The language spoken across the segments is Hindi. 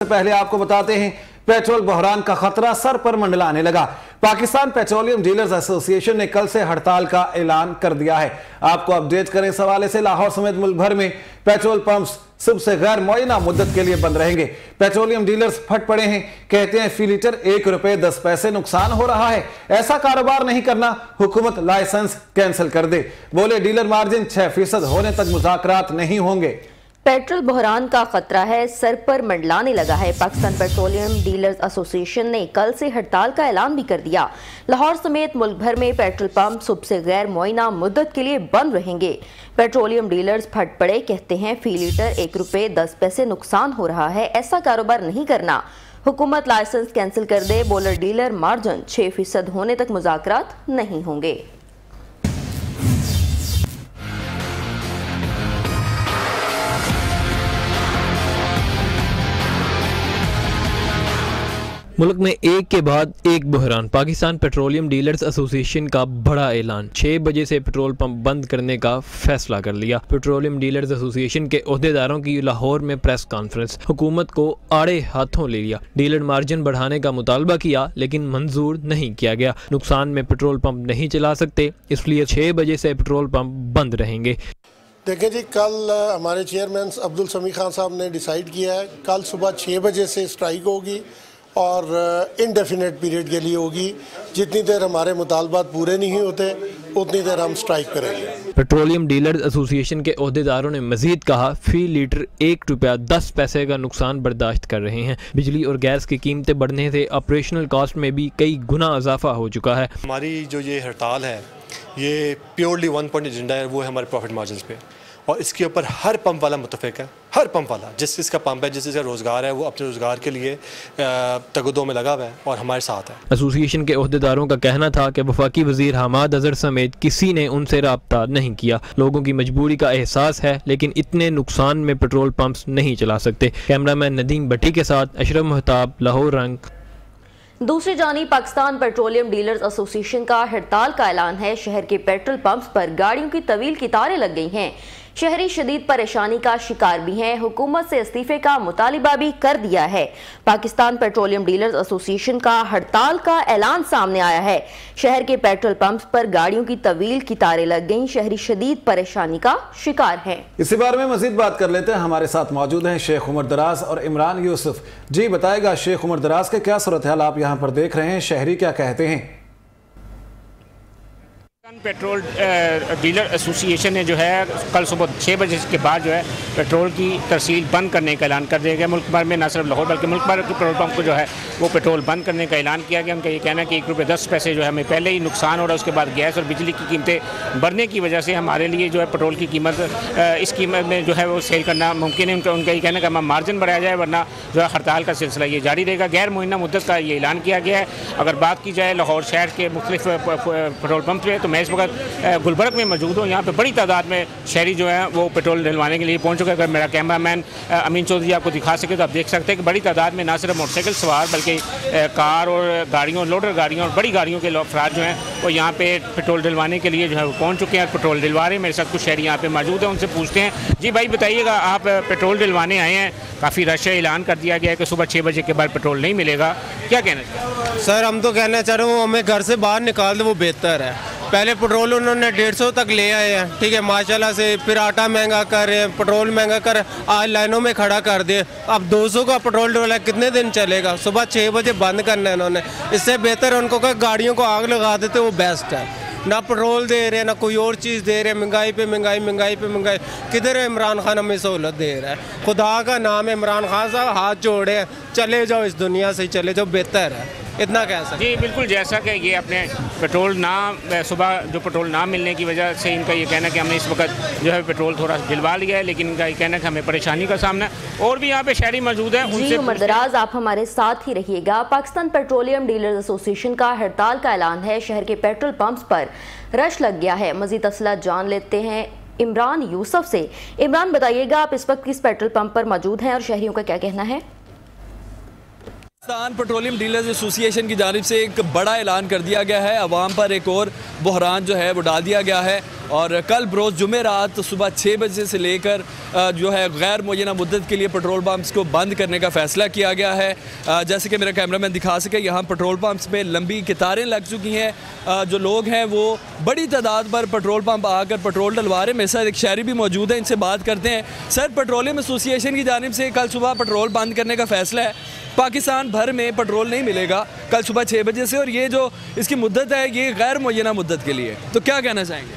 पहले आपको बताते हैं पेट्रोल बहरान का खतरा सर पर मंडलाने लगा। पाकिस्तान पेट्रोलियम डीलर्स एसोसिएशन ने कल से हड़ताल का ऐलान कर दिया है। आपको अपडेट करें इस हवाले से लाहौर समेत मुल्क भर में पेट्रोल पंप्स सुबह से गैर मुअय्यना मुद्दत के लिए बंद रहेंगे। पेट्रोलियम डीलर्स फट पड़े हैं, कहते हैं फी लीटर ₹1.10 नुकसान हो रहा है। ऐसा कारोबार नहीं करना, हुकूमत लाइसेंस कैंसिल कर दे। बोले डीलर मार्जिन 6% होने तक मुज़ाकरात नहीं होंगे। पेट्रोल बहरान का खतरा है, सर पर मंडलाने लगा है। पाकिस्तान पेट्रोलियम डीलर्स एसोसिएशन ने कल से हड़ताल का ऐलान भी कर दिया। लाहौर समेत मुल्क भर में पेट्रोल पंप सुबह से गैर मुअय्यना मुद्दत के लिए बंद रहेंगे। पेट्रोलियम डीलर्स फट पड़े, कहते हैं फी लीटर ₹1.10 नुकसान हो रहा है। ऐसा कारोबार नहीं करना, हुकूमत लाइसेंस कैंसिल कर दे। बोलर डीलर मार्जिन 6% होने तक मुज़ाकरात नहीं होंगे। मुल्क में एक के बाद एक बहरान। पाकिस्तान पेट्रोलियम डीलर्स एसोसिएशन का बड़ा ऐलान, 6 बजे से पेट्रोल पंप बंद करने का फैसला कर लिया। पेट्रोलियम डीलर्स एसोसिएशन के ओहदेदारों की लाहौर में प्रेस कॉन्फ्रेंस, हुकूमत को आड़े हाथों ले लिया। डीलर मार्जिन बढ़ाने का मुतालबा किया लेकिन मंजूर नहीं किया गया। नुकसान में पेट्रोल पंप नहीं चला सकते, इसलिए 6 बजे से पेट्रोल पंप बंद रहेंगे। देखिए जी, कल हमारे चेयरमैन अब्दुल समी खान साहब ने डिसाइड किया है कल सुबह 6 बजे से स्ट्राइक होगी और इनडेफिनेट पीरियड के लिए होगी। जितनी देर हमारे मुतालबात पूरे नहीं होते उतनी देर हम स्ट्राइक करेंगे। पेट्रोलियम डीलर्स एसोसिएशन के ओहदेदारों ने मजीद कहा फी लीटर ₹1.10 का नुकसान बर्दाश्त कर रहे हैं। बिजली और गैस की कीमतें बढ़ने से ऑपरेशनल कॉस्ट में भी कई गुना इजाफा हो चुका है। हमारी जो ये हड़ताल है ये प्योरली वन पॉइंट एजेंडा है, वो है हमारे प्रॉफिट मार्जिन पे, और इसके ऊपर हर पंप वाला मुतफिक है। हर पंप वाला जिस जिसका पंप है, जिस जिसका रोज़गार है, वो अपने रोज़गार के लिए तगदो में लगा हुआ है और हमारे साथ है। एसोसिएशन के ओहदेदारों का कहना था कि वफाकी वजीर हमाद अजहर समेत किसी ने उनसे राब्ता नहीं किया। लोगों की मजबूरी का एहसास है लेकिन इतने नुकसान में पेट्रोल पंप्स नहीं चला सकते। कैमरामैन नदीम भट्टी के साथ अशरफ महताब, लाहौर रंग। दूसरी जानिब पाकिस्तान पेट्रोलियम डीलर्स एसोसिएशन का हड़ताल का ऐलान है। शहर के पेट्रोल पंप्स पर गाड़ियों की तवील कतारें लग गई हैं। शहरी शदीद परेशानी का शिकार भी हैं। हुकूमत से इस्तीफे का मुतालिबा भी कर दिया है। पाकिस्तान पेट्रोलियम डीलर्स एसोसिएशन का हड़ताल का ऐलान सामने आया है। शहर के पेट्रोल पंप्स पर गाड़ियों की तवील कतारें लग गईं। शहरी शदीद परेशानी का शिकार हैं। इसी बारे में मजीद बात कर लेते हैं। हमारे साथ मौजूद हैं शेख उमर दराज और इमरान यूसुफ। जी बताएगा शेख उमर दराज के क्या सूरत हाल आप यहाँ पर देख रहे हैं, शहरी क्या कहते हैं? पेट्रोल डीलर एसोसिएशन ने जो है कल सुबह 6 बजे के बाद जो है पेट्रोल की तरसील बंद करने का ऐलान कर दिया गया। मुल्क भर में न सिर्फ लाहौर बल्कि मुल्क भर के पेट्रोल पंप को जो है वो पेट्रोल बंद करने का ऐलान किया गया। उनका ये कहना है कि ₹1.10 जो है हमें पहले ही नुकसान हो रहा है, उसके बाद गैस और बिजली की कीमतें बढ़ने की वजह से हमारे लिए जो है पेट्रोल की कीमत इस कीमत में जो है वो सेल करना मुमकिन है। उनका ये कहना है कि हमारा मार्जिन बढ़ाया जाए वरना जो है हड़ताल का सिलसिला ये जारी रहेगा। गैर मुअय्यना मुद्दत का ये ऐलान किया गया है। अगर बात की जाए लाहौर शहर के मुख्तलिफ पेट्रोल पंप पे, तो मैं इस वक्त गुलबर्ग में मौजूद हूँ। यहाँ पे बड़ी तादाद में शहरी जो है वो पेट्रोल डलवाने के लिए पहुँच चुके हैं। अगर मेरा कैमरामैन अमीन चौधरी आपको दिखा सके तो आप देख सकते हैं कि बड़ी तादाद में ना सिर्फ मोटरसाइकिल सवार बल्कि कार और गाड़ियों, लोडर गाड़ियों और बड़ी गाड़ियों के अफराद जो हैं वो यहाँ पे पेट्रोल डलवाने के लिए जो है वो पहुँच चुके हैं, पेट्रोल डलवा रहे हैं। मेरे साथ कुछ शहरी यहाँ पे मौजूद हैं, उनसे पूछते हैं। जी भाई बताइएगा, आप पेट्रोल डलवाने आए हैं, काफ़ी रश है, ऐलान कर दिया गया है कि सुबह 6 बजे के बाद पेट्रोल नहीं मिलेगा, क्या कहना चाहिए? सर हम तो कहना चाह रहे हो हमें घर से बाहर निकाल दे, वो बेहतर है। पहले पेट्रोल उन्होंने 150 तक ले आए हैं, ठीक है माशाल्लाह से, फिर आटा महंगा कर रहे हैं, पेट्रोल महंगा कर, आज लाइनों में खड़ा कर दिए। अब 200 का पेट्रोल डोला कितने दिन चलेगा? सुबह 6 बजे बंद करना है इन्होंने। इससे बेहतर उनको कहा गाड़ियों को आग लगा देते, वो बेस्ट है। ना पेट्रोल दे रहे हैं ना कोई और चीज़ दे रहे हैं, महंगाई पे महंगाई, महंगाई पे महंगाई। किधर है इमरान खान हमें सहूलत दे रहा है? खुदा का नाम है इमरान खान साहब, हाथ जोड़े, चले जाओ इस दुनिया से, चले जाओ, बेहतर है, इतना कह सकते। जी बिल्कुल, जैसा कि ये अपने पेट्रोल ना सुबह जो पेट्रोल ना मिलने की वजह से इनका ये कहना है कि हमने इस वक्त जो है पेट्रोल थोड़ा दिलवा लिया है, लेकिन इनका ये कहना है कि हमें परेशानी का सामना है। और भी यहाँ पे शहरी मौजूद हैं, उनसे उमर दराज आप हमारे साथ ही रहिएगा। पाकिस्तान पेट्रोलियम डीलर्स एसोसिएशन का हड़ताल का ऐलान है। शहर के पेट्रोल पंप्स पर रश लग गया है। मजीद तफसीलात जान लेते हैं इमरान यूसुफ से। इमरान बताइएगा, आप इस वक्त किस पेट्रोल पंप पर मौजूद हैं और शहरियों का क्या कहना है? पाकिस्तान पेट्रोलियम डीलर्स एसोसिएशन की जानिब से एक बड़ा ऐलान कर दिया गया है। अवाम पर एक और बहरान जो है वो डाल दिया गया है और कल बरोज़ जुमे रात सुबह 6 बजे से लेकर जो है गैर मुअय्यना मुद्दत के लिए पेट्रोल पम्प्स को बंद करने का फ़ैसला किया गया है। जैसे कि मेरा कैमरामैन दिखा सके, यहाँ पेट्रोल पम्प्स में लंबी कतारें लग चुकी हैं। जो लोग हैं वो बड़ी तादाद पर पेट्रोल पम्प आकर पेट्रोल डलवा रहे हैं। मेरे साथ एक शहरी भी मौजूद है, इनसे बात करते हैं। सर, पेट्रोलियम एसोसिएशन की जानिब से कल सुबह पेट्रोल बंद करने का फ़ैसला है। पाकिस्तान भर में पेट्रोल नहीं मिलेगा कल सुबह 6 बजे से, और ये जो इसकी मुद्दत है ये गैर मुअय्यना मुद्दत के लिए, तो क्या कहना चाहेंगे?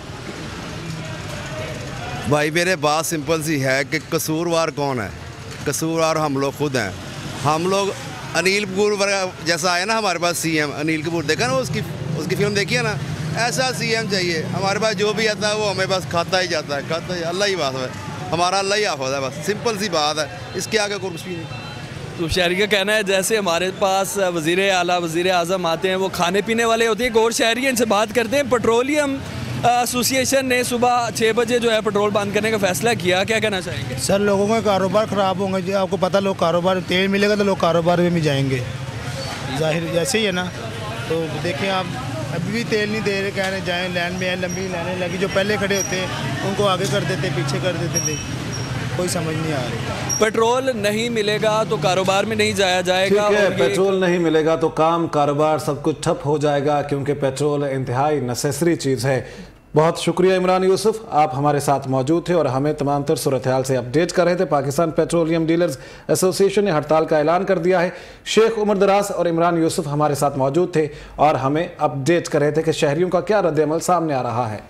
भाई मेरे बात सिंपल सी है कि कसूरवार कौन है? कसूरवार हम लोग खुद हैं। हम लोग अनिल कपूर जैसा आया ना हमारे पास सीएम अनिल कपूर, देखा ना उसकी फिल्म देखी है ना, ऐसा सीएम चाहिए। हमारे पास जो भी आता है वो हमें बस खाता ही जाता है, खाता ही, अल्लाह ही बात है, हमारा अल्लाह ही आफत है, बस सिंपल सी बात है, इसके आगे कुछ भी नहीं। तो शहरी का कहना है जैसे हमारे पास वज़ीर आला वज़ीर आज़म आते हैं वो खाने पीने वाले होते हैं। एक और शहरी है, इनसे बात करते हैं। पेट्रोलियम एसोसिएशन ने सुबह 6 बजे जो है पेट्रोल बंद करने का फैसला किया, क्या कहना चाहेंगे? सर, लोगों का कारोबार ख़राब होंगे जी, आपको पता, लोग कारोबार, तेल मिलेगा तो लोग कारोबार में भी जाएंगे, जाहिर जैसे ही है ना। तो देखें आप, अभी भी तेल नहीं दे रहे, कह रहे जाएँ, लाइन में लंबी लाइनें लगी, जो पहले खड़े होते हैं उनको आगे कर देते, पीछे कर देते थे, कोई समझ नहीं आ रही। पेट्रोल नहीं मिलेगा तो कारोबार में नहीं जाया जाएगा। ठीक है, पेट्रोल नहीं मिलेगा तो काम, कारोबार सब कुछ ठप हो जाएगा, क्योंकि पेट्रोल इंतहाई नेसेसरी चीज़ है। बहुत शुक्रिया इमरान यूसुफ, आप हमारे साथ मौजूद थे और हमें तमाम तर सूरत हाल से अपडेट कर रहे थे। पाकिस्तान पेट्रोलियम डीलर्स एसोसिएशन ने हड़ताल का ऐलान कर दिया है। शेख उमर दराज और इमरान यूसुफ हमारे साथ मौजूद थे और हमें अपडेट कर रहे थे कि शहरियों का क्या रद्द-ए-अमल सामने आ रहा है।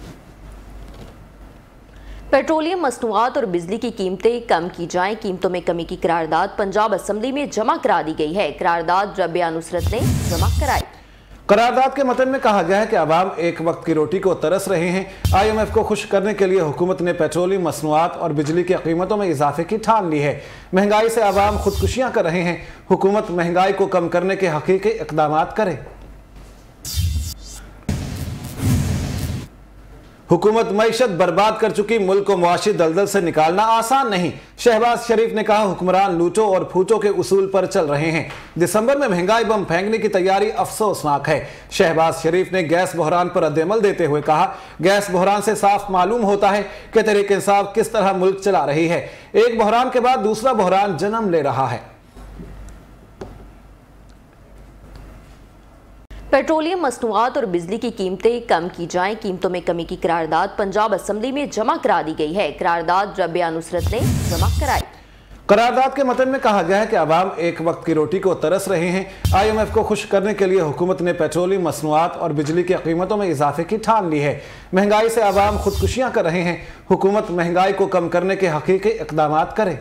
पेट्रोलियम मसनूआत और बिजली की कीमतें कम की जाएं, कीमतों में कमी की करारदाद पंजाब असम्बली में जमा करा दी गई है। करारदाद रबिया नुसरत ने जमा कराई। करारदाद के मतन में कहा गया है कि अवाम एक वक्त की रोटी को तरस रहे हैं। IMF को खुश करने के लिए हुकूमत ने पेट्रोलियम मसनूआत और बिजली की कीमतों में इजाफे की ठान ली है। महंगाई से अवाम खुदकुशियां कर रहे हैं। हुकूमत महंगाई को कम करने के हकीकी इक़दाम करे। हुकूमत मईशत बर्बाद कर चुकी, मुल्क को मुआशी दलदल से निकालना आसान नहीं। शहबाज शरीफ ने कहा हुक्मरान लूटो और फूटो के उसूल पर चल रहे हैं। दिसंबर में महंगाई बम फेंकने की तैयारी अफसोसनाक है। शहबाज शरीफ ने गैस बहरान पर रद्द-ए-अमल देते हुए कहा, गैस बहरान से साफ मालूम होता है कि तहरीक इंसाफ किस तरह मुल्क चला रही है। एक बहरान के बाद दूसरा बहरान जन्म ले रहा है। पेट्रोलियम मसनूआत और बिजली की कीमतें कम की जाएं, कीमतों में कमी की करारदाद पंजाब असम्बली में जमा करा दी गई है। करारदाद रबिया नुसरत ने जमा कराई। करारदाद के मतन में कहा गया है कि अवाम एक वक्त की रोटी को तरस रहे हैं। IMF को खुश करने के लिए हुकूमत ने पेट्रोलियम मसनूआत और बिजली की कीमतों में इजाफे की ठान ली है। महंगाई से अवाम खुदकुशियां कर रहे हैं। हुकूमत महंगाई को कम करने के हकीकी इक़दाम करे।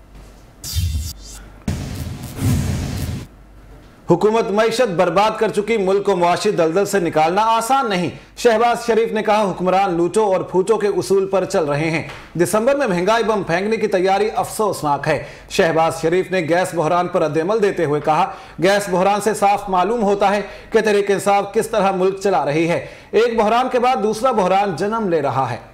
हुकूमत मईशत बर्बाद कर चुकी, मुल्क को मुआशी दलदल से निकालना आसान नहीं। शहबाज शरीफ ने कहा हुक्मरान लूटो और फूटो के उसूल पर चल रहे हैं। दिसंबर में महंगाई बम फेंकने की तैयारी अफसोसनाक है। शहबाज शरीफ ने गैस बहरान पर रद्द-ए-अमल देते हुए कहा, गैस बहरान से साफ मालूम होता है कि तहरीक इंसाफ किस तरह मुल्क चला रही है। एक बहरान के बाद दूसरा बहरान जन्म ले रहा है।